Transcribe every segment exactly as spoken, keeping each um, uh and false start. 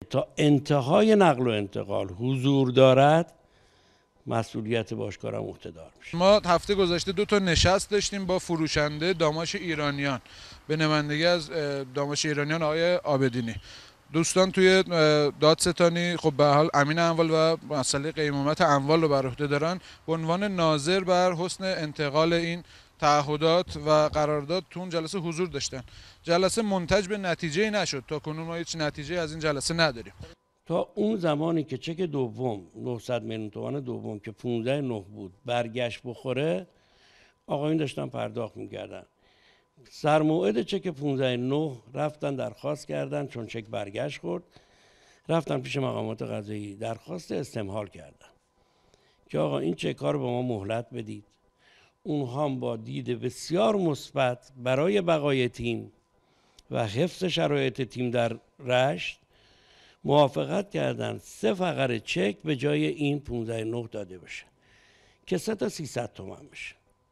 تا انتهای نقل و انتقال حضور دارد، مسئولیت باشگاه را عهده‌دار میشه. ما هفته گذشته دو تا نشست داشتیم با فروشنده داماش ایرانیان به نمایندگی از داماش ایرانیان آقای عابدینی. دوستان توی دادستانی خب به حال امین اموال و مسئله قیمومت اموال رو بر عهده دارن، به عنوان ناظر بر حسن انتقال این تعهدات و قرارداد تو اون جلسه حضور داشتن. جلسه منتج به نتیجه نشد، تا کنون ما هیچ نتیجه از این جلسه نداریم. تا اون زمانی که چک دوم نهصد میلیون تومان دوم که پانزده نه بود برگشت بخوره، آقایون داشتن پرداخت می‌کردن. سر موعد چک پانزده نه رفتن درخواست کردن، چون چک برگشت خورد، رفتن پیش مقامات قضایی درخواست استمهال کردن که آقا این چک ها رو به ما مهلت بدید. اونها هم با دید بسیار مثبت برای بقای تیم و حفظ شرایط تیم در رشت موافقت کردن سه فقره چک به جای این پانزده نه داده بشه که سه تا سیصد تومن بشه.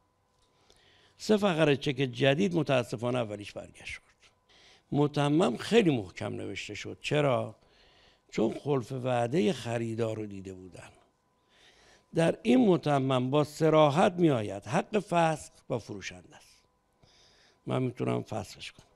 سه فقره چک جدید متاسفانه اولیش برگشت کرد. متمم خیلی محکم نوشته شد. چرا؟ چون خلف وعده خریدار رو دیده بودن. در این متمم با صراحت می آید حق فسخ با فروشنده است. من میتونم فسخش کنم.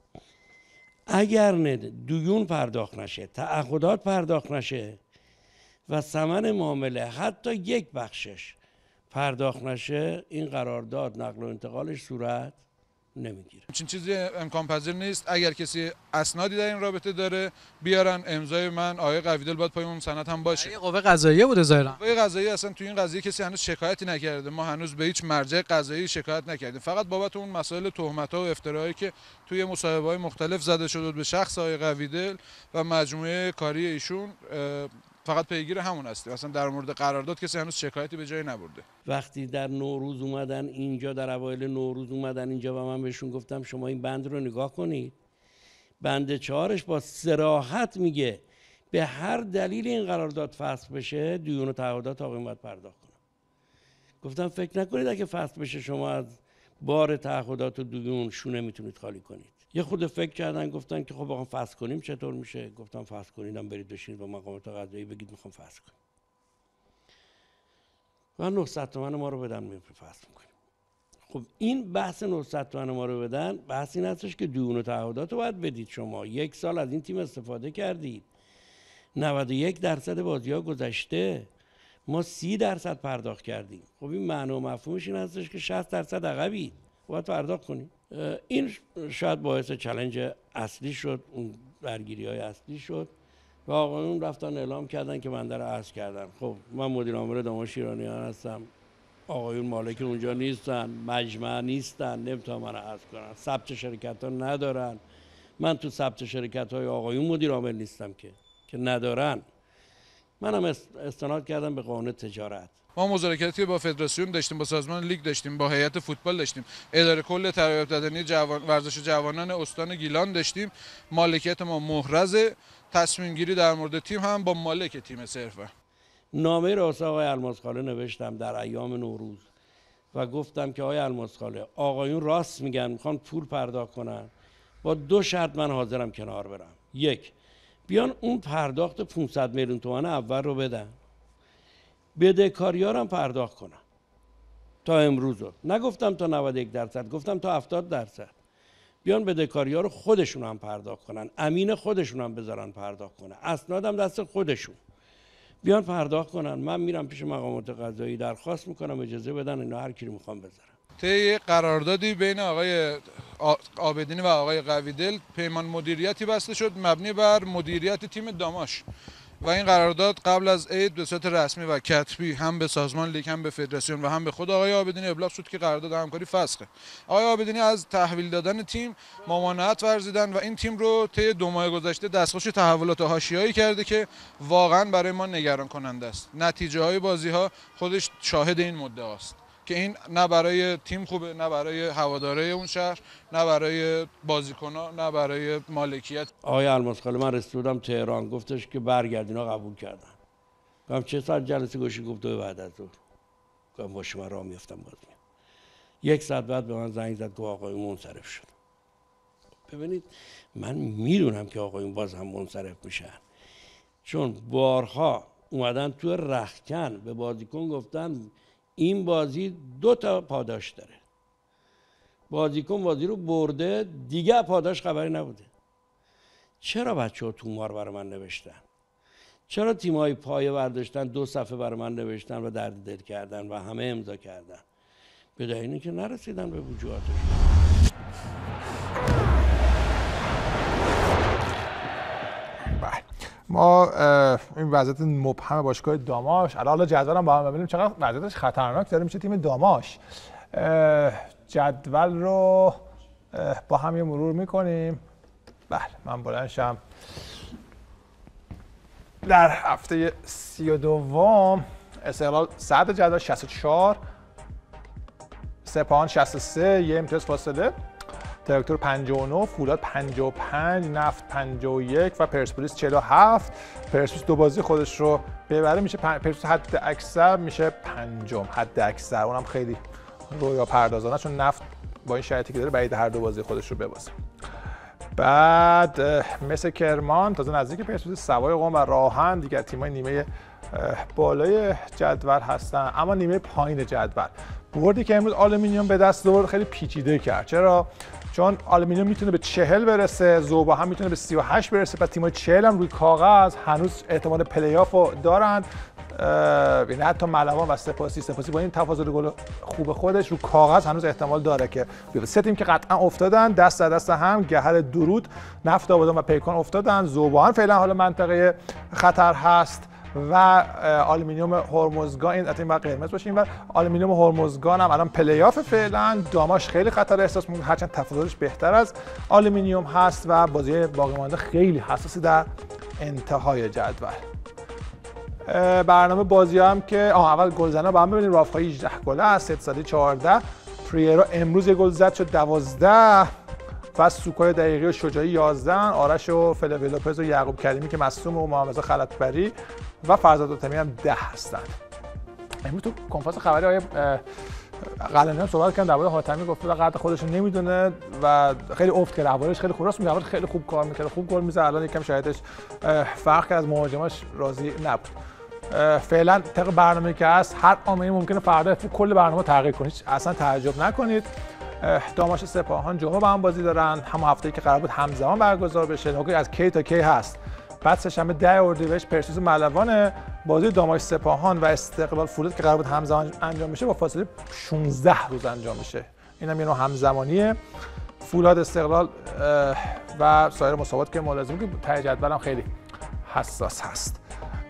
اگر نه دیون پرداخت نشه، تعهدات پرداخت نشه و ثمن معامله حتی یک بخشش پرداخت نشه، این قرارداد نقل و انتقالش صورت نمیگیره. چنین چیزی امکان پذیر نیست. اگر کسی اسنادی در این رابطه داره بیارن، امضای من آقای قویدل باید پای اون سند هم باشه. قوه قضاییه بوده ظاهرا. قوه قضاییه اصلا تو این قضیه کسی هنوز شکایتی نکرده. ما هنوز به هیچ مرجع قضایی شکایت نکردیم. فقط بابت اون مسائل تهمت‌ها و افتراهایی که توی مصاحبه‌های مختلف زده شده به شخص آقای قویدل و مجموعه کاری ایشون فقط پیگیر همون هستیم. اصلا در مورد قرارداد کسی هنوز شکایتی به جایی نبرده. وقتی در نوروز اومدن اینجا، در اوایل نوروز اومدن اینجا و من بهشون گفتم شما این بند رو نگاه کنید، بند چهارش با صراحت میگه به هر دلیل این قرارداد فسخ بشه دیون و تعهدات آقایون باید پرداخت کنن. گفتم فکر نکنید اگه فسخ بشه شما از بار تعهدات و دیون شونه میتونید خالی کنید. یه خود فکر کردن، گفتن که خب بخوام فسخ کنیم چطور میشه؟ گفتم فسخ کنیدم برید بشینید با مقامات قضایی بگید میخوام فسخ کنیم و نهصد تومن ما رو بدن میفرستیم فسخ میکنیم. خب این بحث نهصد تومن ما رو بدن، بحث این هستش که دیون و تعهدات رو باید بدید. شما یک سال از این تیم استفاده کردید، نود و یک درصد بازی ها گذشته، ما سی درصد پرداخت کردیم. خب این معنی و مفهومش این هستش که شصت درصد عقبید، باید پرداخت کنیم. این شاید باعث چالش اصلی شد، اون درگیری های اصلی شد و آقایون رفتن اعلام کردن که بنده رو عزل کردن. خب من مدیر عامل داماش ایرانیان هستم، آقایون مالک اونجا نیستن، مجمع نیستن، نمیتونن من رو عزل کنن، ثبت شرکت ها ندارن. من تو ثبت شرکت های آقایون مدیر عامل نیستم که که ندارن. منم استناد کردم به قانون تجارت. ما مذاکراتی با فدراسیون داشتیم، با سازمان لیگ داشتیم، با هیئت فوتبال داشتیم، اداره کل تربیت بدنی جوان ورزش جوانان استان گیلان داشتیم. مالکیت ما محرز، تصمیم گیری در مورد تیم هم با مالک تیم صرفا. نامه را واسه آقای الماسخاله نوشتم در ایام نوروز و گفتم که آقای الماسخاله، آقایون راست میگن میخوان پول پرداخت کنن، با دو شرط من حاضرم کنار برم. یک، بیان اون پرداخت پانصد میلیون تومان اول رو بدن، بدهکاری‌ها رو هم پرداخت کنن تا امروز رو. نگفتم تا نود و یک درصد، گفتم تا هفتاد درصد. بیان بدهکاری‌ها رو خودشون هم پرداخت کنن، امین خودشون هم بذارن پرداخت کنن، اسنادم دست خودشون، بیان پرداخت کنن. من میرم پیش مقامات قضایی درخواست میکنم اجازه بدن اینا هر کی رو میخوام بذارم. طی قراردادی بین آقای عابدینی و آقای قویدل پیمان مدیریتی بسته شد مبنی بر مدیریت تیم داماش و این قرارداد قبل از عید به صورت رسمی و کتبی هم به سازمان لیگ، هم به فدراسیون و هم به خود آقای عابدینی ابلاغ شد که قرارداد همکاری فسخه. آقای عابدینی از تحویل دادن تیم ممانعت ورزیدن و این تیم رو طی دو ماه گذشته دستخوش تحولات حاشیه‌ای کرده که واقعا برای ما نگران کننده است. نتیجه های بازی ها خودش شاهد این مدعا است که این نه برای تیم خوبه، نه برای هواداره اون شهر، نه برای بازیکن‌ها، نه برای مالکیت. آقای الماسخاله من رسیدم تهران، گفتش که برگردین، ها قبول کردن. گفتم چه ساعت جلسه گوشی؟ گفت دو بعد از ظهر. گفتم باشه من راه میافتم باز میام. یک ساعت بعد به من زنگ زد که آقایون منصرف شد. ببینید من میدونم که آقایون باز هم منصرف میشن، چون بارها اومدن تو رختکن به بازیکن گفتن این بازی دو تا پاداش داره، بازیکن بازی رو برده دیگه پاداش خبری نبوده. چرا بچه ها تومار برای من نوشتن؟ چرا تیمای پایه برداشتن دو صفحه برای من نوشتن و درد دل کردن و همه امضا کردن؟ به دلیل اینه که نرسیدن به وجوهاتشون. ما این وضعیت مبهم باشگاه داماش، الان جدولم با هم ببینیم چقدر وضعیتش خطرناک داره میشه تیم داماش. جدول رو با هم یه مرور میکنیم. بله من بلند شم. در هفته سی و دوم استقلال صدر جدول شصت و چهار، سپاهان شصت و سه، یه امتیاز فاصله، تراکتور پنجاه و نه، فولاد پنجاه و پنج، نفت پنجاه و یک و پرسپولیس چهل و هفت. پرسپولیس دو بازی خودش رو ببره میشه پن... پرسپولیس حد اکثر میشه پنجم، حد اکثر، اونم خیلی رویا پردازانه چون نفت با این شرایطی که داره بعید هر دو بازی خودش رو ببازه. بعد مثل کرمان تازه نزدیک پرسپولیس، سوای قم و راهن دیگر تیمای نیمه بالای جدول هستن، اما نیمه پایین جدول. بردی که امروز آلومینیوم به دست آورد خیلی پیچیده کرد. چرا؟ چون آلومینیوم میتونه به چهل برسه، ذوبا هم میتونه به سی و هشت برسه، پس تیمای چهل هم روی کاغذ هنوز احتمال پلی آف رو دارن. یعنی حتی ملوان و سپاسی سپاسی با این تفاضل گل خوب خودش رو کاغذ هنوز احتمال داره که بیاد. سه تیم که قطعا افتادن دست در دست هم، گهر درود، نفت آبادان و پیکان افتادن. ذوبا هم فعلا حالا منطقه خطر هست و آلومینیوم هرمزگان، این البته باید قرمز باشه، و آلومینیوم هرمزگان هم الان پلی آف. فعلا داماش خیلی خطر احساس می‌کنه هرچند تفاضلش بهتر از آلومینیوم هست و بازی باقی مانده خیلی حساسی در انتهای جدول. برنامه بازی هم که آه اول گلزنا با هم ببینیم. رافخایی هجده گله است، ست سالی چهارده، پریرا امروز یه گل زد شد دوازده و سوکای دقیقی و شجاعی یازده، آرش و فلوی لوپز و یعقوب کریمی که مصدوم و محمد خلطبری و فرزاد حاتمی هم ده هستند. امروز تو کنفرانس خبری آقای قلعه‌نیا صحبت کردن درباره حاتمی، گفته قدر خودش رو نمیدونه و خیلی افت کرده، اولش خیلی خوب راست میگه، خیلی خوب کار میکنه، خوب گل میزنه، الان یکم شاید فرق کرد، از مهاجماش راضی نبود. فعلا طبق برنامه‌ای که هست هر آمینی ممکنه فردا کل برنامه تغییر کنه، اصلا تعجب نکنید. داماش سپاهان جمعه با هم بازی دارن، هم هفته‌ای که قرار بود همزمان برگزار بشه، نکته از کی تا کی هست. بعد سه‌شنبه ده اردیبهشت پرسپولیس و ملوان، بازی داماش سپاهان و استقلال فولاد که قرار بود همزمان انجام بشه با فاصله شانزده روز انجام میشه. اینم یه نوع همزمانیه. فولاد استقلال و سایر مسابقات که ملازمه که ته جدول هم خیلی حساس هست.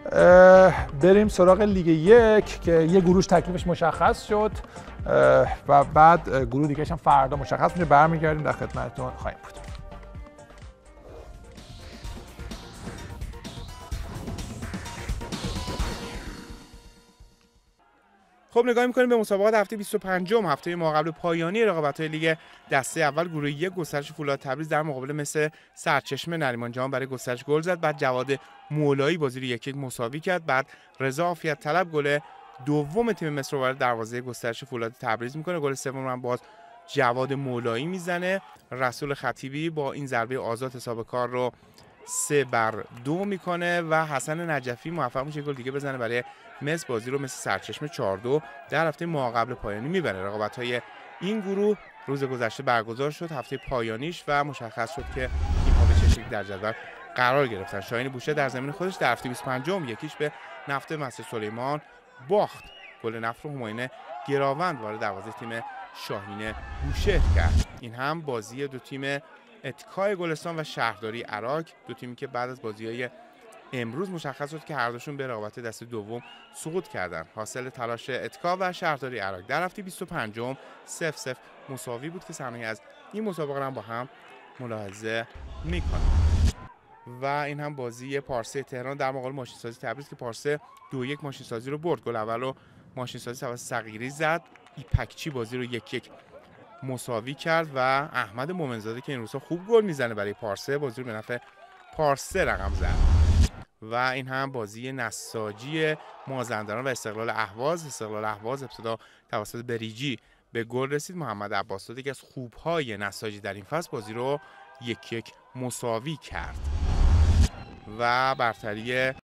بریم سراغ لیگ یک که یه گروهش تکلیفش مشخص شد و بعد گروه دیگه‌ش هم فردا مشخص میشه. برمیگردیم در خدمتتون خواهیم بود. خب نگاه می‌کنیم به مسابقات هفته بیست و پنجم، هفته ماقبل پایانی رقابت‌های لیگ دسته اول گروه یک. گسترش فولاد تبریز در مقابل مثل سرچشمه نریمان جهان برای گسترش گل زد، بعد جواد مولایی بازی رو یک یک مساوی کرد، بعد رضا عافیت طلب گل دوم تیم مصر رو وارد دروازه گسترش فولاد تبریز میکنه. گل سوم هم باز جواد مولایی میزنه. رسول خطیبی با این ضربه آزاد حساب کار رو سه بر دو میکنه و حسن نجفی موفق میشه گل دیگه بزنه برای مصر، بازی رو مثل سرچشمه چهار دو در هفته ماقبل پایانی میبره. رقابت‌های این گروه روز گذشته برگزار شد، هفته پایانیش، و مشخص شد که تیم‌ها به چه شکلی در جدول قرار گرفتن. شاهین بوشه در زمین خودش در هفته بیست و پنجم یکیش به نفت مسجد سلیمان باخت. گل نفت رو هماین گراوند وارد دروازه تیم شاهین بوشهر کرد. این هم بازی دو تیم اتکای گلستان و شهرداری عراق، دو تیمی که بعد از بازی‌های امروز مشخص شد که هر دوشون به رقابت دسته دوم سقوط کردن. حاصل تلاش اتکا و شهرداری عراق در هفته بیست و پنجم صفر صفر مساوی بود که صحنه‌ای از این مسابقه هم با هم ملاحظه می‌کنیم. و این هم بازی پارسه تهران در مقابل ماشین‌سازی تبریز که پارسه دو یک ماشین‌سازی رو برد. گل اول رو ماشین‌سازی توسط صغیری زد، ایپکچی بازی رو یک یک مساوی کرد و احمد مومنزاده که این روزها خوب گل میزنه برای پارسه بازی رو به نفع پارسه رقم زد. و این هم بازی نساجی مازندران و استقلال اهواز. استقلال اهواز ابتدا توسط بریجی به گل رسید، محمد عباس‌زاده که از خوبهای نساجی در این فصل بازی رو یک یک مساوی کرد و برتری